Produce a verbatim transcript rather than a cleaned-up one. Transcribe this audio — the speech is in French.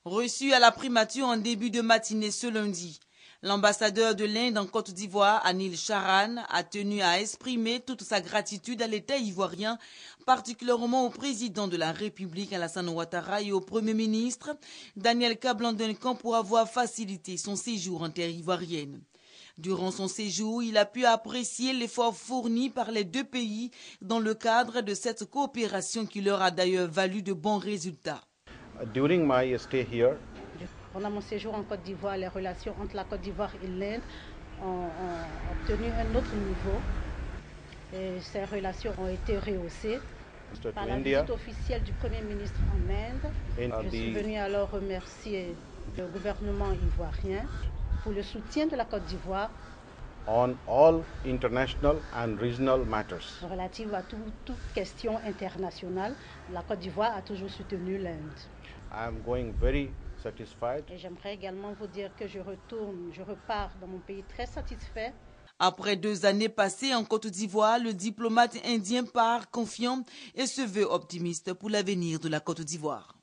Reçu à la primature en début de matinée ce lundi, l'ambassadeur de l'Inde en Côte d'Ivoire, Anil Charan, a tenu à exprimer toute sa gratitude à l'État ivoirien, particulièrement au président de la République Alassane Ouattara et au Premier ministre Daniel Kablan-Duncan pour avoir facilité son séjour en terre ivoirienne. Durant son séjour, il a pu apprécier l'effort fourni par les deux pays dans le cadre de cette coopération qui leur a d'ailleurs valu de bons résultats. During my stay here, pendant mon séjour en Côte d'Ivoire, les relations entre la Côte d'Ivoire et l'Inde ont, ont obtenu un autre niveau. Et ces relations ont été rehaussées par la visite officielle du Premier ministre en Inde. Je suis venue alors remercier le gouvernement ivoirien pour le soutien de la Côte d'Ivoire on all international and regional matters. Relative à tout, toute question internationale, la Côte d'Ivoire a toujours soutenu l'Inde. I am going very satisfied. Et j'aimerais également vous dire que je retourne, je repars dans mon pays très satisfait. Après deux années passées en Côte d'Ivoire, le diplomate indien part confiant et se veut optimiste pour l'avenir de la Côte d'Ivoire.